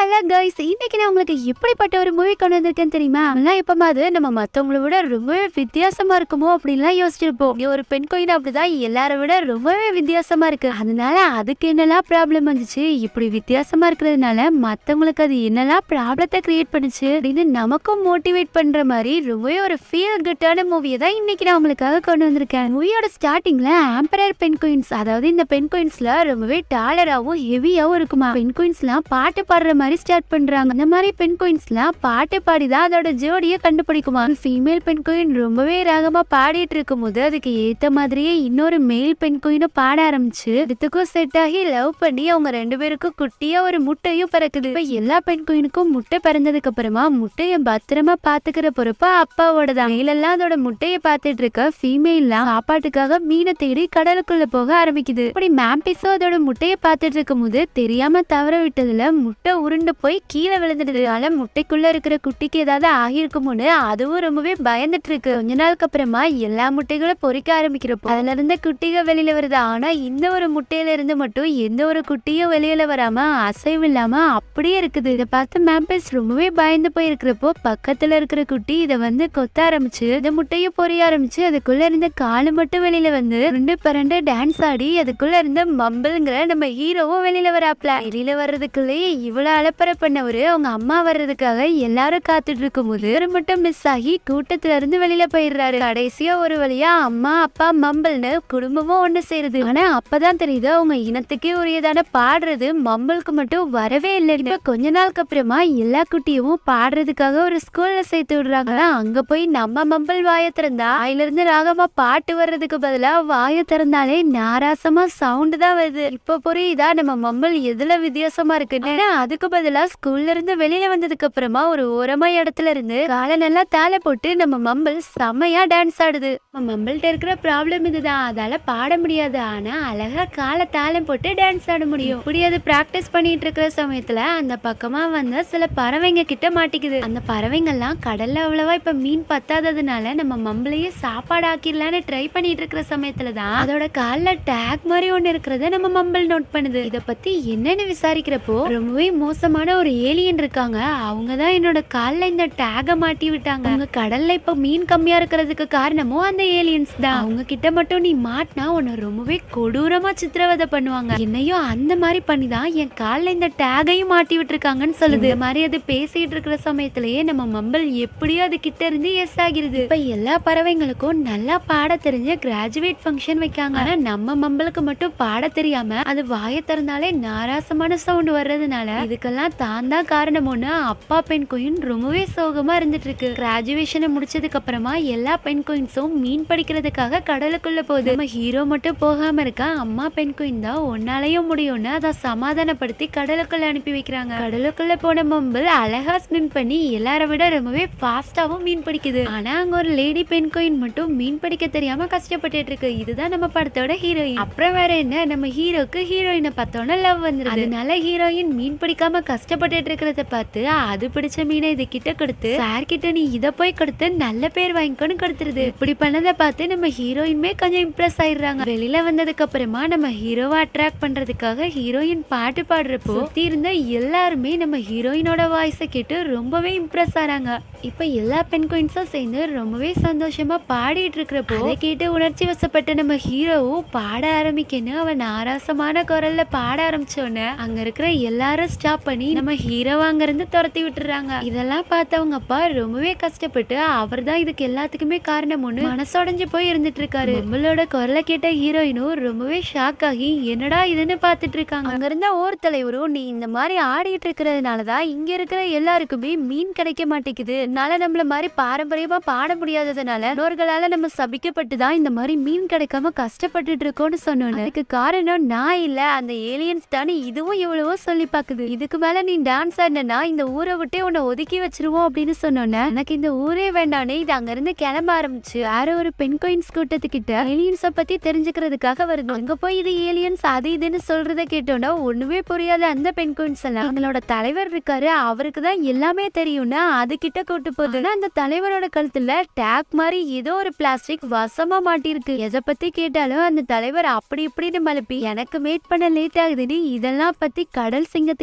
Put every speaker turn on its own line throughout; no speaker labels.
Hello guys, இன்னைக்கு நான் உங்களுக்கு எப்படிப்பட்ட ஒரு மூவி கொண்டு வந்திருக்கேன்னு தெரியுமா? எல்லாம் எப்பமாவது நம்ம மத்தவங்கள விட ரொம்பவே வித்தியாசமா இருக்குமோ அப்படின்லாம் யோசிச்சிருப்போம். ஒரு பெண் கோயின் அப்படிதான் எல்லாரை விட ரொம்பவே வித்தியாசமா இருக்கு. அதனால அதுக்கு என்னெல்லாம் ப்ராப்ளம் வந்துச்சு, இப்படி வித்தியாசமா இருக்கிறதுனால மத்தவங்களுக்கு அது என்னெல்லாம் ப்ராப்ளத்தை கிரியேட் பண்ணுச்சு அப்படின்னு நமக்கும் மோட்டிவேட் பண்ற மாதிரி ரொம்பவே ஒரு ஃபீல் குட்டான மூவியை தான் இன்னைக்கு நான் உங்களுக்காக கொண்டு வந்திருக்கேன். மூவியோட ஸ்டார்டிங்ல ஆம்பரர் பெண் கோயின்ஸ், அதாவது இந்த பெண் கோயின்ஸ்ல ரொம்பவே டாலராகவும் ஹெவியாவும் இருக்குமா. பெண் கோயின்ஸ்லாம் பாட்டு பாடுற மாதிரி ஸ்டார்ட் பண்றாங்க. இந்த மாதிரி பெண் கோயின்ஸ்லாம் பாட்டு பாடிதான் அதோட ஜோடியை கண்டுபிடிக்குமா. ஃபீமேல் பெண் கோயின் ரொம்பவே ராகமா பாடிட்டு இருக்கும் போது அதுக்கு ஏத்த மாதிரியே இன்னொரு மேல் பெண் கோயினும் பாட ஆரம்பிச்சு இதுக்கும் செட் ஆகி லவ் பண்ணி அவங்க ரெண்டு பேருக்கும் குட்டியா ஒரு முட்டையும் பிறக்குது. இப்ப எல்லா பெண் கோயினுக்கும் முட்டை பிறந்ததுக்கு அப்புறமா முட்டைய பத்திரமா பாத்துக்கிற பொறுப்பா அப்பாவோட தான். மேலெல்லாம் அதோட முட்டையை பார்த்துட்டு இருக்க ஃபீமேல்லாம் சாப்பாட்டுக்காக மீனை தேடி கடலுக்குள்ள போக ஆரம்பிக்குது. இப்படி மேம்பிஸோ அதோட முட்டையை பார்த்துட்டு இருக்கும் போது தெரியாம தவற விட்டதுல முட்டை உருண்டு போய் கீழே விழுந்துட்டதுனால முட்டைக்குள்ள இருக்கிற குட்டிக்கு ஏதாவது ஆகியிருக்குமோன்னு அதுவும் ரொம்பவே பயந்துட்டு இருக்கு. கொஞ்ச நாளுக்கு அப்புறமா எல்லா முட்டைகளும் பொறிக்க ஆரம்பிக்கிறப்போ அதுல இருந்த குட்டிகள் வெளியில வருது. ஆனா இந்த ஒரு முட்டையில இருந்து மட்டும் எந்த ஒரு குட்டியும் வெளியில வராம அசைவு இல்லாம அப்படியே இருக்குது. இதை பார்த்து மேம்பஸ் ரொம்பவே பயந்து போய் இருக்கிறப்போ பக்கத்துல இருக்கிற குட்டி இதை வந்து கொத்த ஆரம்பிச்சு இந்த முட்டையும் பொறிய ஆரம்பிச்சு அதுக்குள்ள இருந்த காலு மட்டும் வெளியில வந்து ரெண்டு பரண்டு டான்ஸ் ஆடி அதுக்குள்ள இருந்த மம்பிள்ங்கிற நம்ம ஹீரோவும் வெளியில வராப்ல. வெளியில வர்றதுக்குள்ளேயே இவ்வளவு அலப்பறை பண்ணவரு அவங்க அம்மா வர்றதுக்காக எல்லாரும் காத்துட்டு இருக்கும் போது இவரு மட்டும் மிஸ் ஆகி கூட்டத்துல இருந்து வெளியில போயிடுறாரு. கடைசியா ஒரு வழியா அம்மா அப்பா மம்பிள்னு குடும்பமும் ஒண்ணு சேருது. ஆனா அப்பதான் தெரியுது அவங்க இனத்துக்கே உரியதான பாடுறது மம்பிளுக்கு மட்டும் வரவே இல்லை. இப்ப கொஞ்ச நாளுக்கு அப்புறமா எல்லா குட்டியும் பாடுறதுக்காக ஒரு ஸ்கூல்ல சேர்த்து விடுறாங்க. அங்க போய் நம்ம மம்பிள் வாய திறந்தா அதுல இருந்து ராகமா பாட்டு வர்றதுக்கு பதிலா வாய திறந்தாலே நாராசமா சவுண்ட் தான் வருது. இப்ப புரியுதா நம்ம மம்பிள் எதுல வித்தியாசமா இருக்குன்னு. அதுக்கு பதிலா ஸ்கூல்ல இருந்து வெளியில வந்ததுக்கு அப்புறமா ஒரு ஓரமா இடத்துல இருந்து காலை நல்லா தாளை போட்டு நம்ம மம்பிள் செமையா டான்ஸ் ஆடுது. நம்ம மம்பிள்கிட்ட இருக்கிற ப்ராப்ளம் இதுதான், அதால பாட முடியாது. ஆனா அழகா காலை தாளம் போட்டு டான்ஸ் ஆட முடியும். இப்படி அது பிராக்டிஸ் பண்ணிட்டு இருக்கிற சமயத்துல அந்த பக்கமா வந்த சில பறவைங்க கிட்ட மாட்டிக்குது. அந்த பறவைங்க எல்லாம் கடல்ல அவ்வளவா இப்ப மீன் பத்தாததுனால நம்ம மம்பிளையே சாப்பாடு ஆக்கிடலான்னு ட்ரை பண்ணிட்டு இருக்கிற சமயத்துலதான் அதோட கால்ல டேக் மாதிரி ஒண்ணு இருக்கிறத நம்ம மம்பிள் நோட் பண்ணுது. இத பத்தி என்னன்னு விசாரிக்கிறப்போ ரொம்பவே மோசமான ஒரு ஏலியன் இருக்காங்க. அவங்கதான் என்னோட கால்ல இந்த டேக மாட்டி விட்டாங்க. அவங்க கடல்ல இப்ப மீன் கம்மியா இருக்கிறதுக்கு காரணமும் அந்த ஏலியன்ஸ் தான். அவங்க கிட்ட மட்டும் நீ மாட்டினா உன்னை ரொம்பவே கொடூரமா சித்திரவதை பண்ணுவாங்க. என்னையும் அந்த மாதிரி பண்ணிதான் என் கால்ல இந்த டேகையும் மாட்டி விட்டுருக்காங்கன்னு சொல்லுது. இந்த மாதிரி அது பேசிட்டு இருக்கிற சமயத்திலேயே நம்ம மம்பிள் எப்படியோ அது கிட்ட இருந்து எஸ் ஆகிருது. இப்ப எல்லா பறவைங்களுக்கும் நல்லா பாட தெரிஞ்ச கிராஜுவேட் ஃபங்க்ஷன் வைக்காங்க. ஆனா நம்ம மம்பிளுக்கு மட்டும் பாட தெரியாம அது வாய திறந்தாலே நாராசமான சவுண்ட் வர்றதுனால இதுக்கெல்லாம் தான் தான் காரணம்னு அப்பா பெண் கோயின் ரொம்பவே சோகமா இருந்துட்டு இருக்கு. கிராஜுவேஷனை முடிச்சதுக்கு அப்புறமா எல்லா பெண் கோயின்ஸும் மீன் படிக்கிறதுக்காக கடலுக்குள்ள போகுது. நம்ம ஹீரோ மட்டும் போகாம இருக்கா. அம்மா பெண் கோயின் தான் ஒன்னாலையும் முடியும்னு அதை சமாதானப்படுத்தி கடலுக்குள்ள அனுப்பி வைக்கிறாங்க. கடலுக்குள்ள போன மம்பிள் அழகா ஸ்விம் பண்ணி எல்லார விட ரொம்பவே ஃபாஸ்டாவும் மீன் பிடிக்குது. ஆனா அங்க ஒரு லேடி பெண் கோயின் மட்டும் மீன் பிடிக்க தெரியாம கஷ்டப்பட்டு இருக்கு. இதுதான் நம்ம படத்தோட ஹீரோயின். அப்புறம் வேற என்ன, நம்ம ஹீரோக்கு ஹீரோயினை பார்த்தோன்னா லவ் வந்துருது. அதனால ஹீரோயின் மீன் பிடிக்காம கஷ்டப்பட்டு இருக்கிறத பார்த்து அது பிடிச்ச மீனை இது கிட்ட கொடுத்து சார் கிட்ட நீ இத போய் கொடுத்து நல்ல பேர் வாங்கிக்கொண்டு கொடுத்துருது. இப்படி பண்ணதை பார்த்து நம்ம ஹீரோயின்மே கொஞ்சம் இம்ப்ரெஸ் ஆயிடுறாங்க. வெளியில வந்ததுக்கு அப்புறமா நம்ம ஹீரோவை அட்ராக்ட் பண்றதுக்காக ஹீரோயின் பாட்டு பாடுறப்போ சுத்தி இருந்த எல்லாருமே நம்ம ஹீரோயினோட வாய்ஸை கேட்டு ரொம்பவே இம்ப்ரெஸ் ஆறாங்க. இப்ப எல்லா பெண் கோயின்ஸும் சேர்ந்து ரொம்பவே சந்தோஷமா பாடிட்டு இருக்கிறப்போ அதை கேட்டு உணர்ச்சி வசப்பட்ட நம்ம ஹீரோவும் பாட ஆரம்பிக்கணும். அவன் ஆராசமான குரல்ல பாட ஆரம்பிச்சோன்னு அங்க இருக்கிற எல்லாரும் ஸ்டாப் பண்ணி நம்ம ஹீரோவா அங்க இருந்து துரத்தி விட்டுறாங்க. இதெல்லாம் பார்த்தவங்க அப்பா ரொம்பவே கஷ்டப்பட்டு அவர் தான் இதுக்கு எல்லாத்துக்குமே காரணம்னு மனசோடைஞ்சு போய் இருந்துட்டு இருக்காரு. நம்மளோட குரலை கேட்ட ஹீரோயினும் ரொம்பவே ஷாக் ஆகி என்னடா இதுன்னு பாத்துட்டு இருக்காங்க. அங்க இருந்த ஓர் தலைவரும் நீ இந்த மாதிரி ஆடிட்டு இருக்கிறதுனாலதான் இங்க இருக்கிற எல்லாருக்குமே மீன் கிடைக்க மாட்டேங்குது. அதனால நம்மள மாதிரி பாரம்பரியமா பாட முடியாததுனால இன்னொருகளால நம்ம சபிக்கப்பட்டு தான் இந்த மாதிரி மீன் கிடைக்காம கஷ்டப்பட்டுட்டு இருக்கோம்னு சொன்னோன்னு அதுக்கு காரணம் நான் இல்ல அந்த ஏலியன்ஸ் தானே இதுவும் எவ்வளவோ சொல்லி பாக்குது. இதுக்கு மேல நீ டான்ஸ் ஆடினா இந்த ஊரை விட்டே உன்னை ஒதுக்கி வச்சிருவோம் அப்படின்னு சொன்னோன்னே எனக்கு இந்த ஊரே வேண்டானே இது அங்க இருந்து கிளம்ப ஆரம்பிச்சு வேற ஒரு பெண் கோயின்ஸ் கூட்டத்துக்கிட்ட ஏலியன்ஸ பத்தி தெரிஞ்சுக்கிறதுக்காக வருது. அங்க போய் இது ஏலியன்ஸ் அது இதுன்னு சொல்றத கேட்டோன்னா ஒண்ணுமே புரியாத அந்த பெண் கோயின்ஸ் எல்லாம் எங்களோட தலைவர் இருக்காரு அவருக்கு தான் எல்லாமே தெரியும்னா அது கிட்ட கூட்டு போகுதுன்னா அந்த தலைவரோட கழுத்துல டேக் மாதிரி ஏதோ ஒரு பிளாஸ்டிக் வசமா மாட்டிருக்கு. எதை பத்தி கேட்டாலும் அந்த தலைவர் அப்படி இப்படின்னு மலுப்பி எனக்கு மேட் பண்ண லேட் ஆகுதுன்னு இதெல்லாம் பத்தி கடல் சிங்கத்துக்கு தான் தெரியும்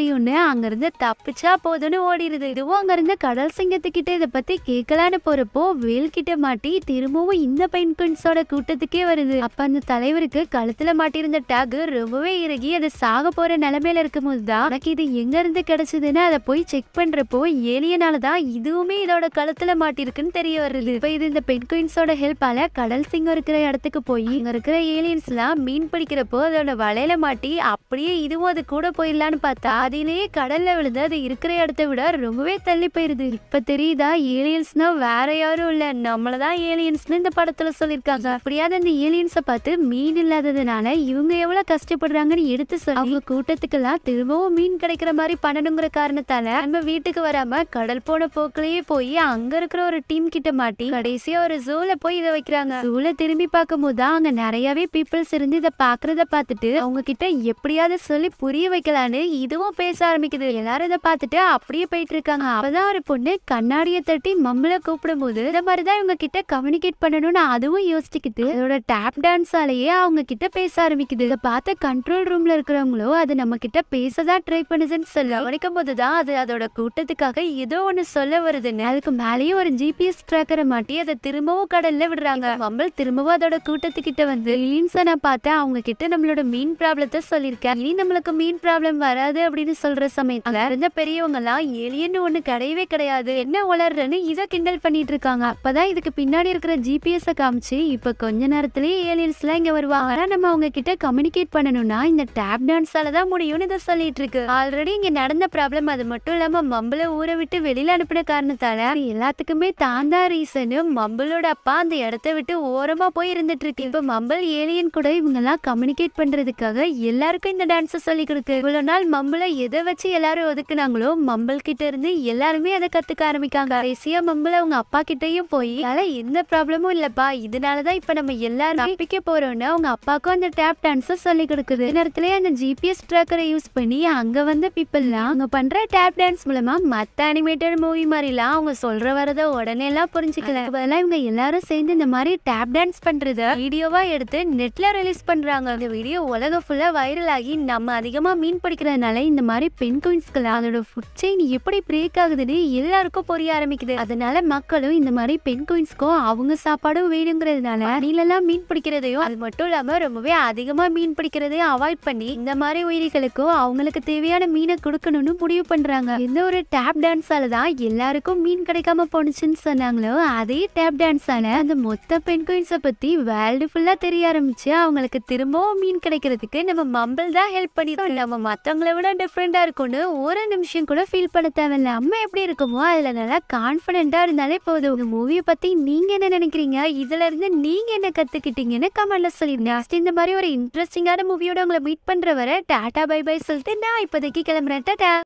தெரியும்னு அங்க இருந்து தப்பிச்சா போதும்னு ஓடிடுது. இதுவும் அங்க இருந்த கடல் சிங்கத்துக்கிட்ட இதை பத்தி கேட்கலான்னு போறப்போ வேல் கிட்ட மாட்டி திரும்பவும் இந்த பென்குயின்ஸோட கூட்டத்துக்கே வருது. அப்ப அந்த தலைவருக்கு கழுத்துல மாட்டியிருந்த டேக் ரொம்பவே இறுகி அது சாக போற நிலைமையில இருக்கும் போதுதான் எனக்கு இது எங்க இருந்து கிடைச்சதுன்னு அதை போய் செக் பண்றப்போ ஏலியனாலதான் இதுவுமே இதோட கழுத்துல மாட்டிருக்குன்னு தெரிய வருது. இப்ப இது இந்த பென்குயின்ஸோட ஹெல்ப்பால கடல் சிங்கம் இருக்கிற இடத்துக்கு போய் இங்க இருக்கிற ஏலியன்ஸ் எல்லாம் மீன் பிடிக்கிறப்போ அதோட வலையில மாட்டி அப்படியே இதுவும் அது கூட போயிடலான்னு பார்த்தா அதிலேயே கடல்ல விழுந்து அது இருக்கிற இடத்த விட ரொம்பவே தள்ளி போயிருது. இப்ப தெரியுதா ஏலியன்ஸ்னா வேற யாரும் இல்ல நம்மளதான் ஏலியன்ஸ்னு இந்த படத்துல சொல்லிருக்காங்க. அப்படியாவது அந்த ஏலியன்ஸை பார்த்து மீன் இல்லாததுனால இவங்க எவ்வளவு கஷ்டப்படுறாங்கன்னு எடுத்து சொல்லி அவங்க கூட்டத்துக்கெல்லாம் திரும்பவும் மீன் கிடைக்கிற மாதிரி பண்ணணுங்கிற காரணத்தால நம்ம வீட்டுக்கு வராம கடல் போன போக்கிலேயே போய் அங்க இருக்கிற ஒரு டீம் கிட்ட மாட்டி கடைசியா ஒரு ஜூல போய் இதை வைக்கிறாங்க. ஜூல திரும்பி பார்க்கும் போதுதான் அங்க நிறையவே பீப்புள்ஸ் இருந்து இதை பாக்குறத பார்த்துட்டு அவங்க கிட்ட எப்படியாவது சொல்லி புரிய வைக்கலான்னு இதுவும் பேச ஆரம்பிக்குது. எல்லாரும் இதை பார்த்துட்டு அப்படியே போயிட்டு இருக்காங்க. அப்பதான் ஒரு பொண்ணு கண்ணாடியை தட்டி மம்மள கூப்பிடும் போது இந்த மாதிரிதான் இவங்க கிட்ட கம்யூனிகேட் பண்ணணும்னு அதுவும் யோசிச்சுக்கிட்டு அதோட டேப் டான்ஸாலேயே அவங்க கிட்ட பேச ஆரம்பிக்குது. இதை பார்த்த கண்ட்ரோல் ரூம்ல இருக்கிறவங்களோ அது நம்ம கிட்ட பேசதான் ட்ரை பண்ணுதுன்னு சொல்ல கவனிக்கும் போதுதான் அது அதோட கூட்டத்துக்காக ஏதோ ஒண்ணு சொல்ல வருதுன்னு அதுக்கு மேலேயும் ஒரு ஜிபிஎஸ் ட்ராக்கரை மாட்டி அதை திரும்பவும் கடல்ல விடுறாங்க. மம்பல் திரும்பவும் அதோட கூட்டத்துக்கிட்ட வந்து இலின்ஸை நான் பார்த்தேன் அவங்க கிட்ட நம்மளோட மீன் ப்ராப்ளத்தை சொல்லியிருக்கேன் இனி நம்மளுக்கு மீன் ப்ராப்ளம் வராது அப்படின்னு சொல்ற சமயத்துல இருந்த பெரியவங்க எல்லாம் ஏலியன் ஒண்ணு கிடையவே கிடையாது என்ன வளர்றன்னு இதை கிண்டல் பண்ணிட்டு இருக்காங்க. அப்பதான் இதுக்கு பின்னாடி இருக்கிற ஜிபிஎஸ் காமிச்சு இப்ப கொஞ்ச நேரத்திலேயே ஏலியன்ஸ் எல்லாம் இங்க வருவாங்க. ஆனா நம்ம அவங்க கிட்ட கம்யூனிகேட் பண்ணணும்னா இந்த டேப் டான்ஸால தான் முடியும்னு இதை சொல்லிட்டு இருக்கு. ஆல்ரெடி இங்க நடந்த ப்ராப்ளம் அது மட்டும் இல்லாம மம்பள ஊரை விட்டு வெளியில அனுப்பின காரணத்தால எல்லாத்துக்குமே தான் தான் ரீசன் மம்பளோட அப்பா அந்த இடத்த விட்டு ஓரமா போய் இருந்துட்டு இருக்கு. இப்ப மம்பல் ஏலியன் கூட இவங்க எல்லாம் கம்யூனிகேட் பண்றதுக்காக எல்லாருக்கும் இந்த டான்ஸ் சொல்லி கொடுக்கு. இவ்வளவு நாள் மம்பள எதை வச்சு எல்லாரும் ஒதுக்குனாங்களோ மம்பல் கிட்ட இருந்து எல்லாருமே அதை கத்துக்க ஆரம்பிக்காங்க. கடைசியா மம்பள அவங்க அப்பா கிட்டையும் போய் எந்த ப்ராப்ளமும் இல்லப்பா இதனாலதான் இப்ப நம்ம எல்லாரும் தப்பிக்க போறோம்னு அவங்க அப்பாக்கும் அந்த டேப் டான்ஸ் சொல்லி கொடுக்குது. நேரத்திலேயே அந்த ஜிபிஎஸ் ட்ராக்கரை யூஸ் பண்ணி அங்க வந்த பீப்புள்லாம் அவங்க பண்ற டேப் டான்ஸ் மூலமா மத்த அனிமேட்டட் மூவி மாதிரிலாம் அவங்க சொல்ற வரத உடனே எல்லாம் புரிஞ்சுக்கல. அதெல்லாம் இவங்க எல்லாரும் சேர்ந்து இந்த மாதிரி டேப் டான்ஸ் பண்றத வீடியோவா எடுத்து நெட்ல ரிலீஸ் பண்றாங்க. இந்த வீடியோ உலகம் ஃபுல்லா வைரல் ஆகி நம்ம அதிகமா மீன் பிடிக்கிறதுனால இந்த மாதிரி பென்குயின்ஸ்கள் அதோட ஃபுட் செயின் எப்படி பிரேக் ஆகுதுன்னு எல்லாருக்கும் புரிய ஆரம்பிக்குது. அதனால மக்களும் இந்த மாதிரி பென்குயின்ஸ்க்கும் அவங்க சாப்பாடும் வேணுங்கிறதுனால நீலெல்லாம் மீன் பிடிக்கிறதையும் அது மட்டும் இல்லாம ரொம்பவே அதிகமா மீன் பிடிக்கிறதையும் அவாய்ட் பண்ணி இந்த மாதிரி உயிரிகளுக்கும் அவங்களுக்கு தேவையான மீனை கொடுக்கணும்னு முடிவு பண்றாங்க. எந்த ஒரு டேப் டான்ஸால தான் எல்லாருக்கும் மீன் கிடைக்காம போனுச்சுன்னு சொன்னாங்களோ அதே டேப் டான்ஸால அந்த மொத்த பென்குயின்ஸை பத்தி வேர்ல்டு ஃபுல்லா தெரிய ஆரம்பிச்சு அவங்களுக்கு திரும்பவும் மீன் கிடைக்கிறதுக்கு நம்ம மம்பிள் தான் ஹெல்ப் பண்ணிருக்கோம். நம்ம மத்தவங்களை விட டிஃப்ரெண்டா இருக்கும்னு ஒரு நிமிஷம் கூட ஃபீல் பண்ண தேவையில்ல. நம்ம எப்படி இருக்குமோ அதுல நல்லா கான்பிடென்ட்டா இருந்தாலே போதும். இந்த மூவியை பத்தி நீங்க என்ன நினைக்கிறீங்க இதுல இருந்து நீங்க என்ன கத்துக்கிட்டீங்கன்னு கமெண்ட்ல சொல்லிருங்க. இந்த மாதிரி ஒரு இன்ட்ரெஸ்டிங்கான மூவியோட உங்களை மீட் பண்ற வரை டாடா பை பை சொல்லிட்டு நான் இப்போதைக்கு கிளம்புறேன். டாடா.